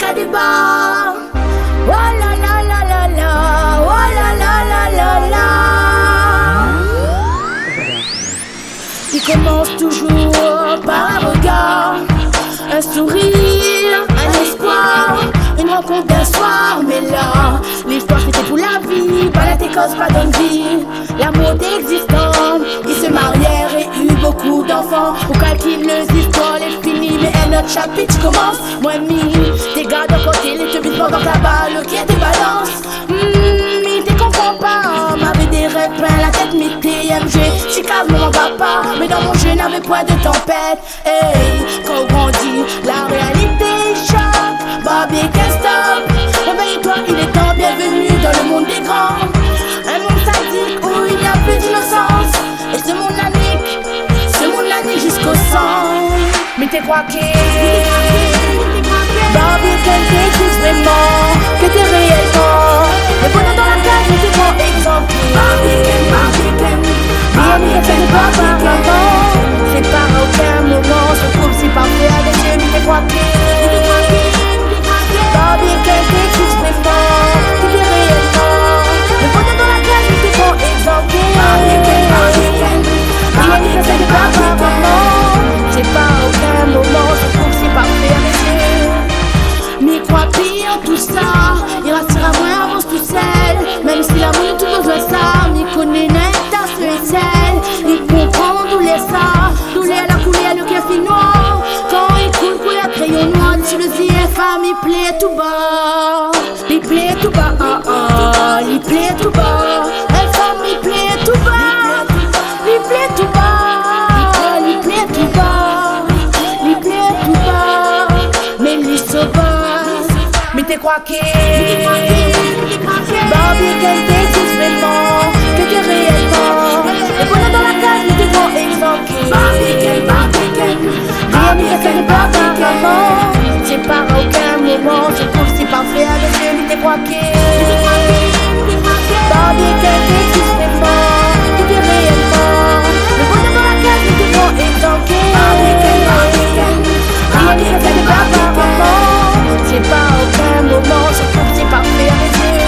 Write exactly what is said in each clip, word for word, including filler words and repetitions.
ça débat. Oh la la la la la, oh la la la la la. Il commence toujours par un regard, un sourire, un espoir, une rencontre d'un soir. Mais là, l'histoire c'était pour la vie, pas la técose, pas d'envie. L'amour d'existant, ils se marièrent et eu beaucoup d'enfants. Au calcul, l'histoire est finie, mais un autre chapitre commence. Moi, mi, tes gars de côté, les te vite pendant la balle qui te balance. Hum, mi, t'es comprends pas, m'avait des rêves plein la tête, mi, T M G. Chicago, mon papa, mais dans mon jeu, n'avait point de tempête. Hey, quand on grandit, la réalité choque. Barbie, can't stop. Réveille-toi, il est temps, bienvenue dans le monde des grands. Un monde sadique où il n'y a plus d'innocence. Et ce monde anique, ce monde anique jusqu'au sang. Mais t'es croqué. Barbie, quel t'existe vraiment, que t'es réellement. Le bonheur dans la cage, mais t'es grand exemple. Barbie, Barbie, bien mis que ne pas par maman. C'est pas à aucun moment, je trouve si parfait avec Dieu, mais t'es croqué. Barbie, quel t'existe vraiment, que t'es réellement. Le bonheur dans la cage, mais t'es grand exemple. Barbie, Barbie, bien mis que ne pas par maman. C'est pas à aucun moment, je trouve si parfait avec Dieu. Mais quoi pire tout ça, il restera moins avance tout seul. Même si l'amour tout besoin ça, m'y connaît net ta seule. Il comprend d'où les ça, d'où les la couleur le café noir. Quand il coule couleur crayon noir, sur le Z F A, il plaît tout bas. Il plaît tout bas, ah ah, il plaît tout bas. F A, il plaît tout bas. Il plaît tout bas, il plaît tout bas. Il plaît tout bas, mais il se bat. Mais t'es croqué. Barbie, quel t'existe vraiment, que t'es réellement. Le bonheur dans la cage, mais t'es grand exemple. Barbie, Barbie, bien mis que ne pas par maman. C'est pas à aucun moment, je trouve si parfait avec Dieu, mais t'es croqué. Barbie, quel t'existe vraiment, que t'es réellement. Le bonheur dans la cage, mais t'es grand exemple. Barbie, bien mis que ne pas par maman. C'est pas à aucun moment, je trouve c'est parfait avec Dieu.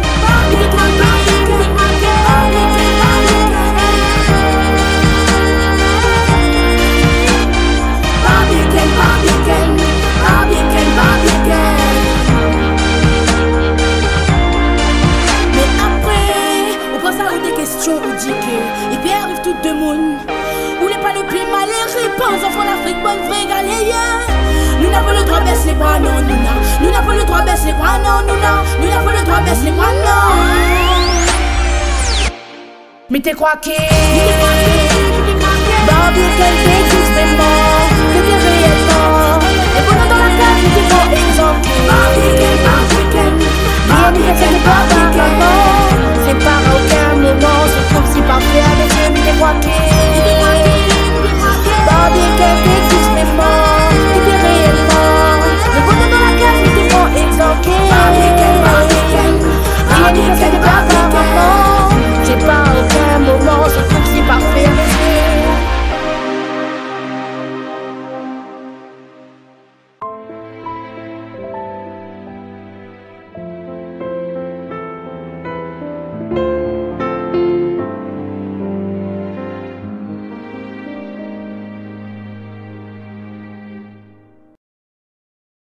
Mais après, on pense à des questions ou dit que, et puis arrive tout de monde. Où n'est pas le plus mal les réponses, enfants d'Afrique, bonne vraie galéenne. Nous n'avons le droit de baisser les bras, non, nous n'avons. Nous n'avons le droit de baisser les bras, non, nous n'avons. Nous n'avons le droit de baisser les bras, non. Mais t'es croqué. Barbie, quel t'existe vraiment, que t'es réellement. Le bonheur dans la cage, mais t'es grand exemple. Barbie, Barbie, bien mis que ne pas par maman. C'est pas à aucun moment, je trouve si parfait avec Dieu, mais t'es croqué. Barbie, quel t'existe vraiment, que t'es réellement. Le bonheur dans la cage, mais t'es grand exemple. Barbie, bien mis que ne pas par maman. C'est pas à aucun moment, je trouve si parfait avec Dieu. Thank you.